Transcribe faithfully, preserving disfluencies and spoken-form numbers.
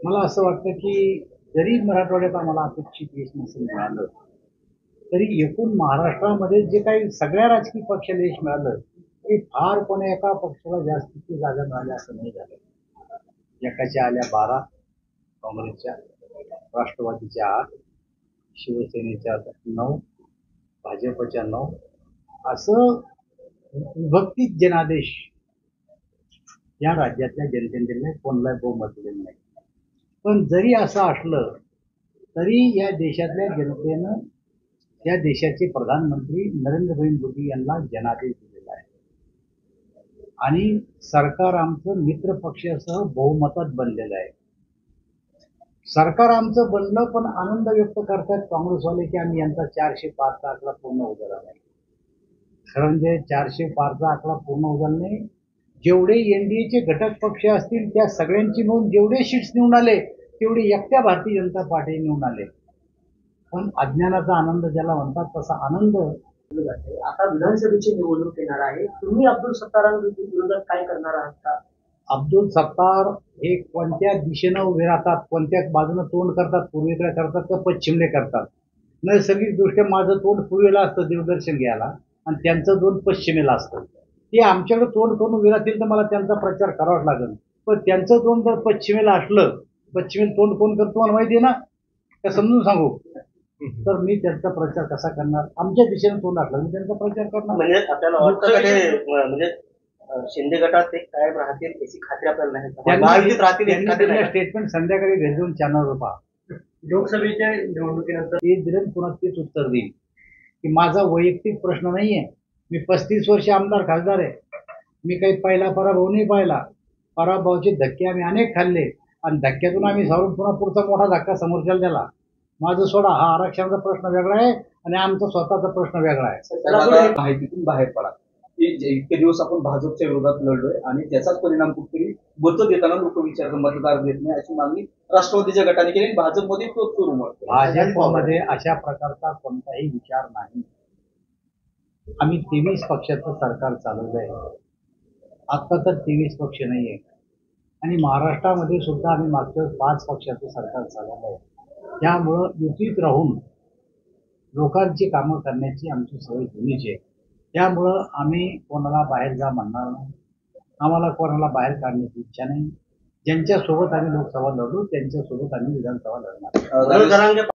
मला असं वाटतं की जरी मराठवाड्यात आम्हाला अपेक्षित यश नसेल मिळालं तरी एकूण महाराष्ट्रामध्ये जे काही सगळ्या राजकीय पक्षाला यश मिळालं ते फार कोणी एका पक्षाला जास्तीची जागा मिळाल्या असं नाही झालं। एकाच्या आल्या बारा, काँग्रेसच्या, राष्ट्रवादीच्या आठ, शिवसेनेच्या नऊ, भाजपच्या नऊ, असं विभक्तीत जनादेश या राज्यातल्या जनतेने दिले, कोणालाही बहुमत दिलेलं नाही। पण जरी असं असलं तरी या देशातल्या जनतेनं या देशाचे प्रधानमंत्री नरेंद्र मोदी यांना जनादेश दिलेला आहे आणि सरकार आमचं मित्र पक्षासह बहुमतात बनलेलं आहे। सरकार आमचं बनलं पण आनंद व्यक्त करतात काँग्रेसवाले की आम्ही यांचा चारशे पारचा आकडा पूर्ण उजळला नाही। खरं म्हणजे चारशे पारचा आकडा पूर्ण उजळला नाही। जेवढे एनडीएचे घटक पक्ष असतील त्या सगळ्यांची नोंद जेवढे सीट्स निवडून आले तेवढे एकट्या भारतीय जनता पार्टी निवडून आले। पण अज्ञानाचा आनंद ज्याला म्हणतात तसा आनंद आता विधानसभेची निवडणूक येणार आहे, तुम्ही अब्दुल सत्तारांविरोधात काय करणार आहात का? अब्दुल सत्तार हे कोणत्या दिशेनं उभे राहतात, कोणत्या बाजूने तोंड करतात, पूर्वेकडे करतात का पश्चिमेकडे करतात। नैसर्गिकदृष्ट्या माझं तोंड पूर्वेला असतं देवदर्शन घ्यायला आणि त्यांचं तोंड पश्चिमेला असतं। ते आमच्याकडे तोंड करून उभे राहतील तर मला त्यांचा प्रचार करावाच लागेल, पण त्यांचं तोंड जर पश्चिमेला असलं, पश्चिमेला तोंड कोण करतो मला माहिती आहे ना, का समजून सांगू, तर मी त्यांचा प्रचार कसा करणार? आमच्या दिशेने तोंड असलं मी त्यांचा प्रचार करणार। म्हणजे आपल्याला वाटतं की म्हणजे शिंदे गटात एक कायम राहतील याची खात्री आपल्याला नाही, महायुतीत राहतील स्टेटमेंट संध्याकाळी घरी जाऊन चॅनलवर पहा। लोकसभेच्या निवडणुकीनंतर ते दिलं पुन्हा तेच उत्तर देईल की माझा वैयक्तिक प्रश्न नाहीये। मी पस्तीस वर्ष आमदार खासदार आहे, मी काही पहिला पराभव नाही पाहिला। पराभवाचे धक्के आम्ही अनेक खाल्ले आणि धक्क्यातून आम्ही सावरून पुन्हा पुढचा मोठा धक्का समोरच्याला दिला। माझं सोडा, हा आरक्षणाचा प्रश्न वेगळा आहे आणि आमचा स्वतःचा प्रश्न वेगळा आहे। माहितीतून बाहेर पडा की इतके दिवस आपण भाजपच्या विरोधात लढलोय आणि त्याचाच परिणाम कुठेतरी मतं देताना लोक विचारतात, मतदार देत नाही अशी मागणी राष्ट्रवादीच्या गटाने केली। भाजपमध्ये तोच सुरू म्हणतो। भाजपमध्ये अशा प्रकारचा कोणताही विचार नाही। आम्ही तेवीस पक्षाचं सरकार चालवलंय, आता तर तेवीस पक्ष नाहीये आणि महाराष्ट्रामध्ये सुद्धा आम्ही मागच्या पाच पक्षाचं सरकार चालवलंय। त्यामुळं युतीत राहून लोकांची कामं करण्याची आमची सवय जुनीच आहे। त्यामुळं आम्ही कोणाला बाहेर जा म्हणणार नाही, आम्हाला कोणाला बाहेर काढण्याची इच्छा नाही। ज्यांच्यासोबत आम्ही लोकसभा लढलो त्यांच्यासोबत आम्ही विधानसभा लढणार।